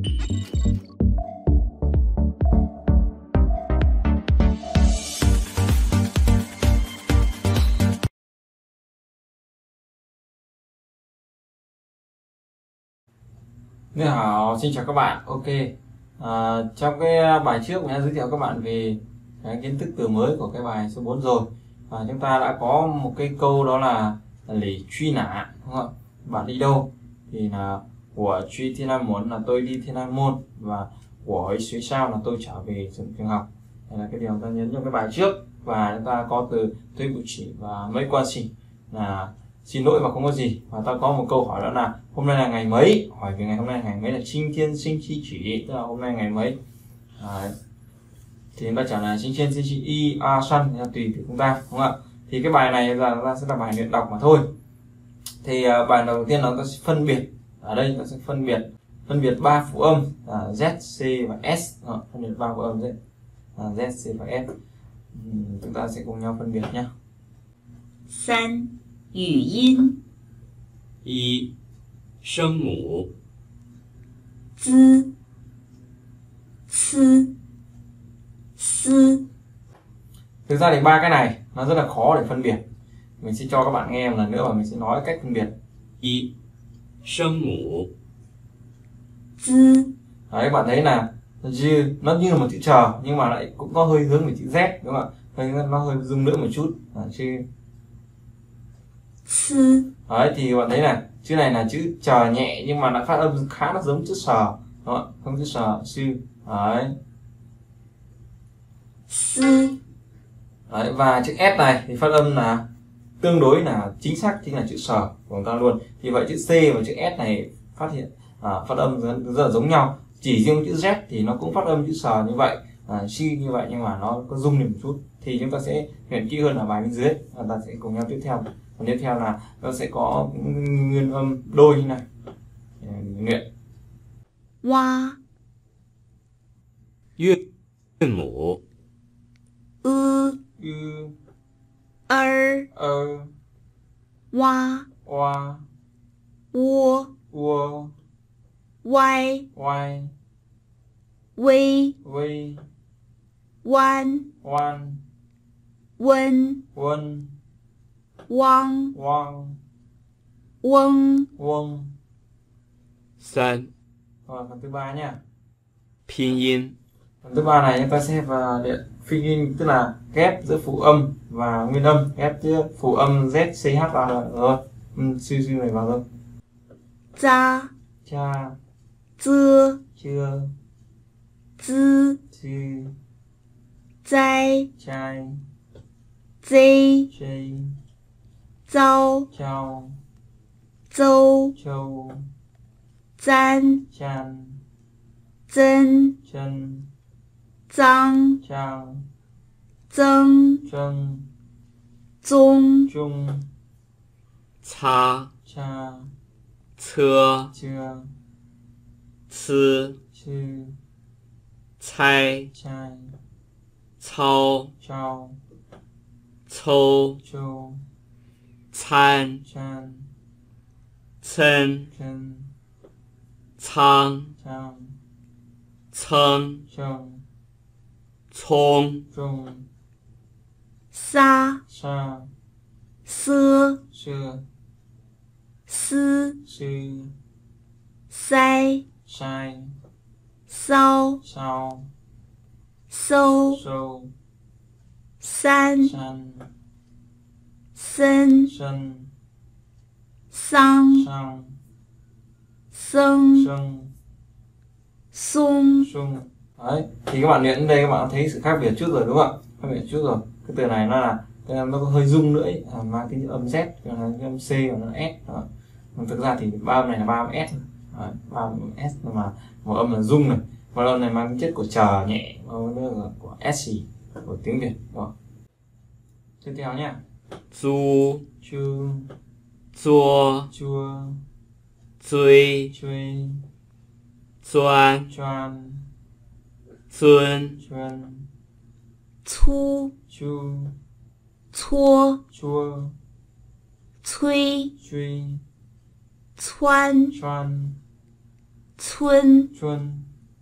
Xin chào, xin chào các bạn. Ok, trong cái bài trước mình đã giới thiệu các bạn về cái kiến thức từ mới của cái bài số 4 rồi. Và chúng ta đã có một cái câu đó là lỷ truy nã, đúng không? Bạn đi đâu? Thì là của truy thiên nam muốn là tôi đi thiên nam môn, và của ấy suy sao là tôi trở về trường học. Đây là cái điều ta nhấn trong cái bài trước. Và chúng ta có từ tôi bự chỉ và mấy quan xỉ là xin lỗi và không có gì. Và ta có một câu hỏi đó là hôm nay là ngày mấy, hỏi về ngày hôm nay ngày mấy là sinh thiên sinh chi chỉ, tức là hôm nay ngày mấy. Thì chúng ta trả lời sinh thiên sinh chi y a săn, tùy từ chúng ta, đúng không ạ? Thì cái bài này là ta sẽ là bài luyện đọc mà thôi. Thì bài đầu tiên là ta sẽ phân biệt, ở đây ta sẽ phân biệt ba phụ âm là Z, C và S. Phân biệt ba phụ âm Z, C và S. Chúng ta sẽ cùng nhau phân biệt nhé. 三、语音一、声母 z、c、s. Thực ra thì ba cái này nó rất là khó để phân biệt. Mình sẽ cho các bạn nghe một lần nữa và mình sẽ nói cách phân biệt. 一、声母 z, Đấy, bạn thấy là nó như là một chữ chờ nhưng mà lại cũng có hơi hướng về chữ Z, đúng không ạ? Nó hơi rung nữa một chút. Chữ s, đấy, thì bạn thấy là chữ này là chữ chờ nhẹ nhưng mà lại phát âm khá là giống chữ sờ, đúng không? Không chữ sờ, sư. Đấy. s, Đấy, và chữ S này thì phát âm là tương đối là chính xác, chính là chữ sờ của chúng ta luôn. Thì vậy chữ C và chữ S này phát âm rất là giống nhau. Chỉ riêng chữ Z thì nó cũng phát âm chữ sờ như vậy, si như vậy, nhưng mà nó có rung lên một chút. Thì chúng ta sẽ luyện kỹ hơn ở bài bên dưới. Ta sẽ cùng nhau tiếp theo. Còn tiếp theo là nó sẽ có nguyên âm đôi như này. Luyện. 哇韵母 ư, Ư, ơ, ơ, wa, oa, wo, ua, wai, oai, wei, vây, wan, oan, wen, quân, wang, quang, weng. quân. 三、 Rồi, phần thứ ba nhá. 拼音 Phần thứ ba này chúng ta sẽ vào điện phi in, tức là ghép giữa phụ âm và nguyên âm, ghép giữa phụ âm Z, C, H vào rồi. Suy này vào rồi. za, Cha, z, chưa, z, chư, zai, trai, zai, chây, zao, trao, zâu, châu, zan, chan, zân, chân, zang, trang, zâng, chân, zong, trung, 擦 cha, 车 chưa, 吃 chư, 猜 trai, 操 trao, 抽 châu, 参 chan, 称 chân, 仓 trang, 称 trông, 葱 trung, sa, sa, sơ, chưa, sư, sư, sai, sai, sao, sao, sâu, sâu, san, san, sân, sân, sang, sang, sâng, sông, sung. sung. Đấy, thì các bạn luyện đến đây các bạn thấy sự khác biệt chút rồi, đúng không ạ? Khác biệt chút rồi. Cái từ này nó có hơi rung nữa ấy, mang tính âm Z, cái âm C và nó S. Đó. Còn thực ra thì ba âm này là ba âm S. Đấy, ba âm S mà một âm là rung này, một âm này mang tính chất của chờ nhẹ, một âm nữa là của S của tiếng Việt. Đó. Tiếp theo nhá. 租 Chu, 作 chua, 追 truy, 钻 choan, 尊 chuan, Thu, chu, chua, chua, thuy, truy, thoan, choan, 村 chuân,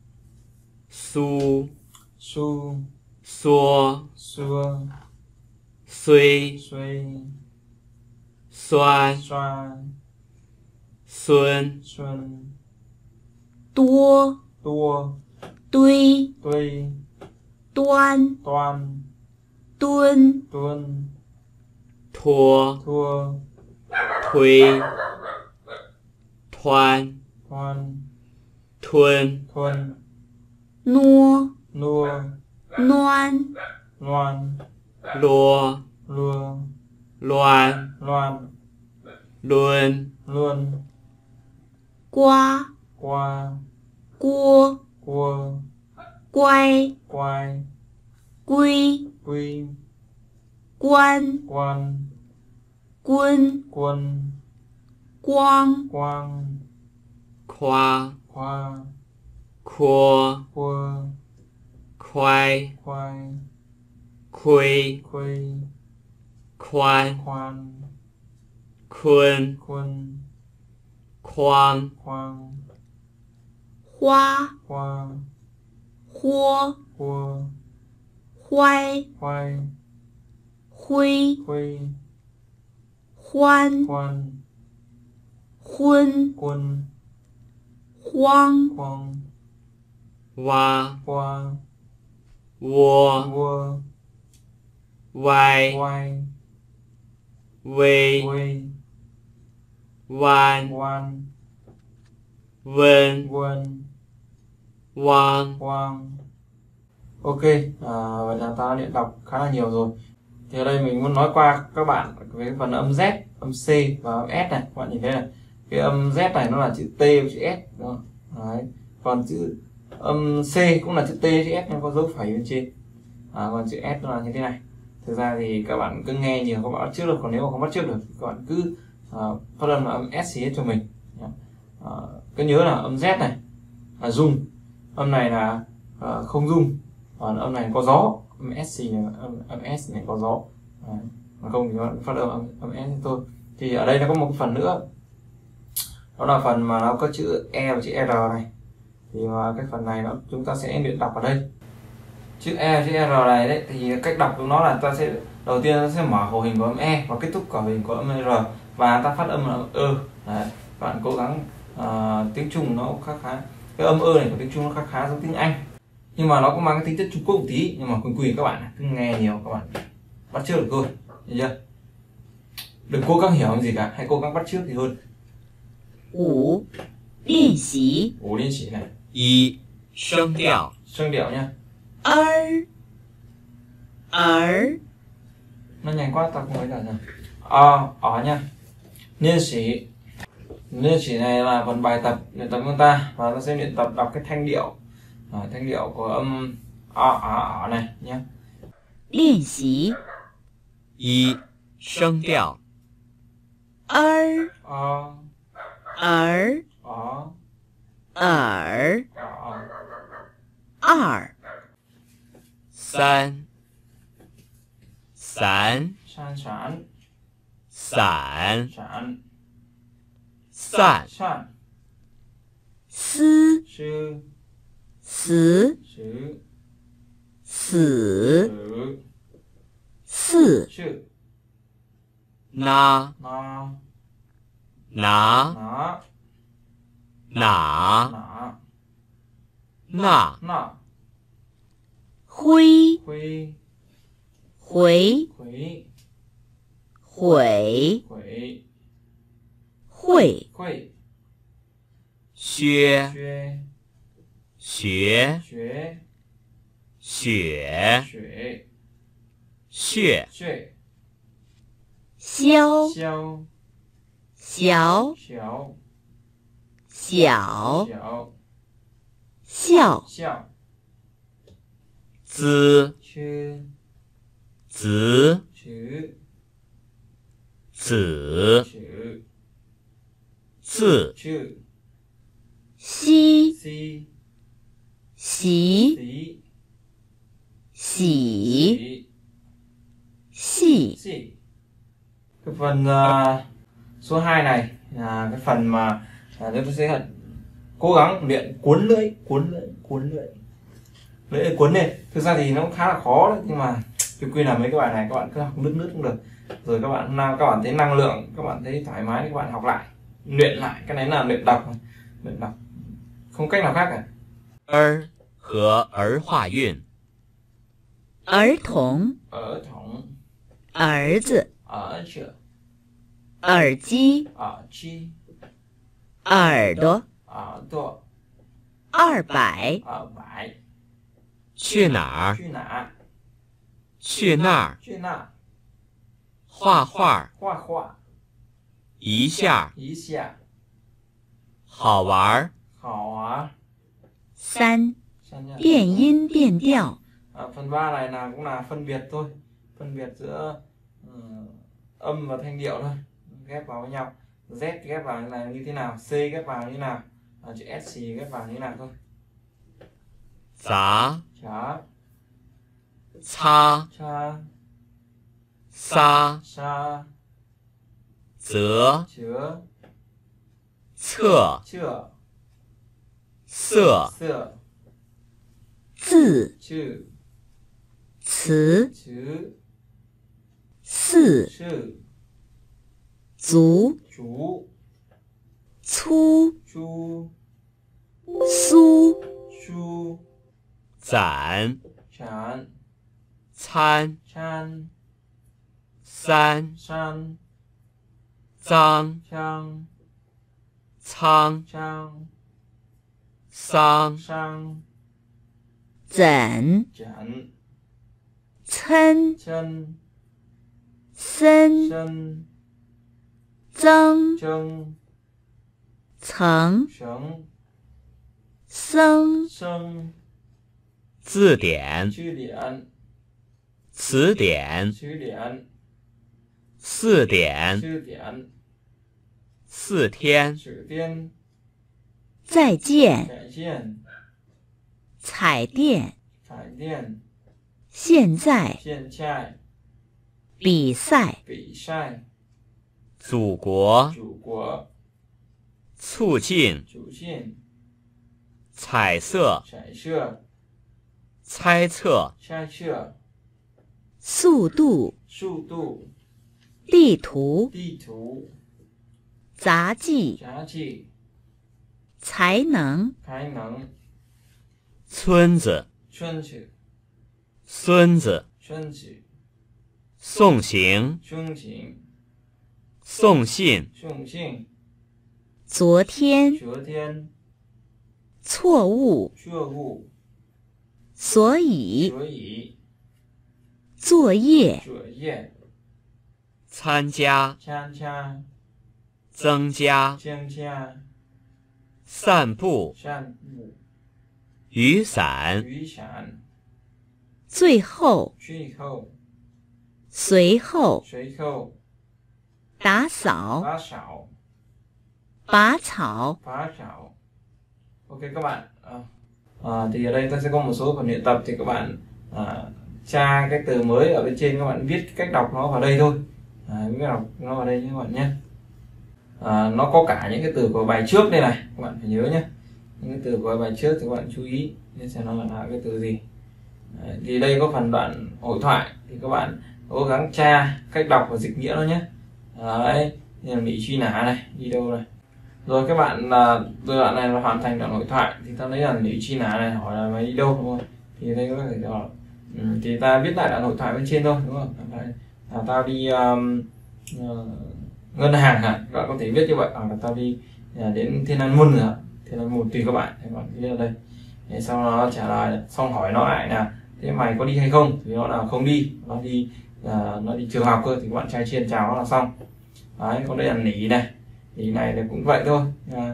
su, su, xua, xua, suy, xuôi, xoan, xoan, xuân, xuân, 多 tua, 堆 tuy, 端 toan, 蹲 tuân, thua, thua, thuy, thoan, thoan, thuân, thuân, 挪 nua, 暖 loan, lua, lua, loan, loan, luân, luôn, 瓜 qua, 锅 cua, 乖 quai, 龟 quy, 关 quan, quân quân, 光 quang, khoa, khoa, khua, cua, khoai, khoai, khuy, khuây, khoan, khoan, khuân, khuân, khoang, khoang, 花 hoa, 豁 cua, 坏 khoai, 灰 khuây, 欢 khoan, 昏 quân, 荒 khoang, hoa, hoa, vua, vua, vai, quay, vây, quay, van, quan, vân, quân, quang. quang. Ok, vậy là ta đã luyện đọc khá là nhiều rồi. Thì ở đây mình muốn nói qua các bạn về cái phần âm Z, âm C và âm S này. Các bạn nhìn thấy này, cái âm Z này nó là chữ T và chữ S, đúng không? Đấy. Còn chữ âm C cũng là chữ T chữ S nhưng có dấu phẩy bên trên. Còn chữ S nó là như thế này. Thực ra thì các bạn cứ nghe nhiều các bạn bắt chước được, còn nếu mà không bắt chước được thì các bạn cứ phát âm là âm S hết cho mình. Cứ nhớ là âm Z này là rung, âm này là không rung, còn âm này có gió, âm S này, âm S này có gió. Mà không thì các bạn phát âm âm S thôi. Thì ở đây nó có một cái phần nữa, đó là phần mà nó có chữ E và chữ R này. Thì mà cái phần này chúng ta sẽ luyện đọc ở đây. Chữ E và chữ R này đấy, thì cách đọc của nó là ta sẽ đầu tiên nó sẽ mở khẩu hình của âm E và kết thúc khẩu hình của âm R, và ta phát âm là âm ơ. Đấy, các bạn cố gắng, tiếng Trung nó khá cái âm ơ này của tiếng Trung nó khá giống tiếng Anh, nhưng mà nó cũng mang cái tính chất Trung Quốc một tí, nhưng mà quý các bạn cứ nghe nhiều các bạn bắt chước được thôi, hiểu chưa? Đừng cố gắng hiểu gì cả, hãy cố gắng bắt chước thì hơn. 五练习 Ủ liên chỉ này, 一声调声điệu nha, er er nó nhanh quá ta không thấy cả rồi. Ở nha. Liên chỉ này là phần bài tập luyện tập của ta, và ta sẽ luyện tập đọc cái thanh điệu của âm ở này nhé. 练习一声调 er ở er ở er 二三散 san sản 散 sản 散 sản 思 sư 死 sử 死 sử 四 sự na nó 拿 nó 哪 nọ 那 nọ 灰 khuy 回 khuy 悔 khuy 会 khuy 薛 xuê 学 xuế 雪 xuế 血 xuệ 消 xiao 小 xéo 小 xéo 笑 xiao 滋 chư 子 chữ 子 chữ 字 chữ 西 si 喜 tí 喜 xỉ 细 xỉ. Cái phần số 2 này là cái phần mà chúng ta sẽ cố gắng luyện cuốn lưỡi, lưỡi cuốn lên. Thực ra thì nó cũng khá là khó đấy, nhưng mà tôi khuyên là mấy cái bài này các bạn cứ học lướt cũng được, rồi các bạn thấy năng lượng, các bạn thấy thoải mái thì các bạn học lại, luyện lại. Cái này là luyện đọc, không cách nào khác cả. 儿和儿化韵。 儿童、 儿童、 儿子、 儿子、 耳机、 耳机、 耳朵、 耳朵、 200、 200、 去哪儿？ 去哪？ 去那儿。 去那？ 画画。 画画。 一下。 一下。 好玩。 好玩。 3. 变音变调。 Phần 3 này là cũng là phân biệt thôi, phân biệt giữa âm và thanh điệu thôi, ghép vào với nhau. Z ghép vào là như thế nào, C ghép vào như thế nào, chữ S ghép vào như thế nào thôi. 砸。 Chá. 擦。 Cha. 撒。 Sa. 则。 Chứa. 侧。 Chưa. 色。 Sữa. 字、 Chữ. 词、 Chứ. 4. Sự. 足、 Chú. 粗、 Chu. 苏、 Chu. 攒。 Chán. 参。 Chan. 三。 San. 脏。 Trang. 仓。 Trang. 桑。 Sang. 怎、 Chẵn. 参、 Chân. 森、 Sân. 增、 Trâng. 层、 Sống. 僧、 Sâng. 字典。 Chữ điển. 词典。 Chữ điển. 四点。 Chữ điển. 4天。 Chữ tiên. 再见、 Đại diện. 彩电、 Phải điện. 现在、 Hiện tại. 比赛、 Bị sai. 祖国。 Chủ quốc. 促进。 Chủ diện. 彩色。 Trải sữa. 猜测。 Trai sữa. 速度、 Su tu. 地图、 Đi thú. 杂技、 Giá trị. 才能、 Khái nắng. 村子。 Xuân chữ. 孙子。 Xuân chữ. 送行。 Xuân chỉnh. 送信。 Xuân chỉnh. 昨天、 Chúa thiên. 错误、 Chua vụ. 所以、 Chúa ý. 作业、 Chúa业. 参加。 Chan cha. 增加。 Chiang cha. 散步。 San vụ. 雨伞。 Úy sản. 最后、 Truy khâu. 随后、 Suối khâu. 打扫、 Phá xảo. 拔草、 Phá xảo. Ok các bạn. Thì ở đây ta sẽ có một số phần luyện tập, thì các bạn tra cái từ mới ở bên trên, các bạn viết cách đọc nó vào đây thôi. Viết đọc nó vào đây nhé các bạn nhé. Nó có cả những cái từ của bài trước đây này, các bạn phải nhớ nhé. Những cái từ của bài trước thì các bạn chú ý để xem nó là cái từ gì. Thì đây có phần đoạn hội thoại, thì các bạn cố gắng tra cách đọc và dịch nghĩa nó nhé. Đấy, như là bị truy nã này, đi đâu này. Rồi các bạn đoạn này là hoàn thành đoạn hội thoại, thì ta lấy là bị truy nã này, hỏi là mày đi đâu đúng không? Thì đây có thể là thì ta viết lại đoạn hội thoại bên trên thôi, đúng không? Tao đi ngân hàng hả? Các bạn có thể viết như vậy, hoặc là tao đi đến Thiên An Môn nữa. Thiên An Môn tùy các bạn, các bạn viết ở đây. Để sau đó trả lời, xong hỏi nó lại là thế mày có đi hay không? Thì nó là không đi, nó đi trường học cơ, thì các bạn trai chiên chào nó là xong. Đấy, còn đây là nỉ này, nỉ này thì cũng vậy thôi,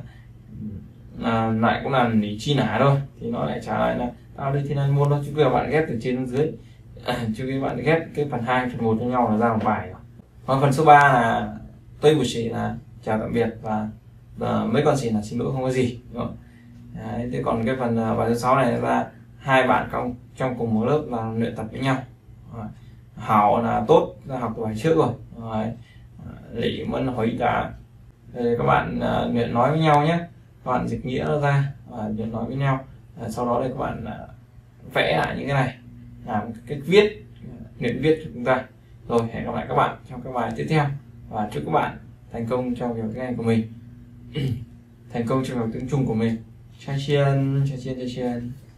lại cũng là nỉ chi nả thôi, thì nó lại trả lời là tao đi Thiên An Môn thôi. Chứ bây giờ bạn ghép từ trên đến dưới, chứ các bạn ghép cái phần 2, phần 1 với nhau là ra một bài rồi. Còn phần số 3 là tôi buổi xỉ là chào tạm biệt, và mấy con xỉ là xin lỗi không có gì, đúng không? Đấy, thế còn cái phần bài số 6 này là hai bạn trong cùng một lớp là luyện tập với nhau. Hảo là tốt, là học từ bài trước rồi. Đấy. Lý Mân Hối đã. Các bạn luyện nói với nhau nhé. các bạn dịch nghĩa nó ra và nói với nhau. Sau đó thì các bạn vẽ lại những cái này, làm cách viết, luyện viết của chúng ta. Rồi hẹn gặp lại các bạn trong các bài tiếp theo và chúc các bạn thành công trong việc tiếng Anh của mình, thành công trong việc tiếng Trung của mình. Chào chiên.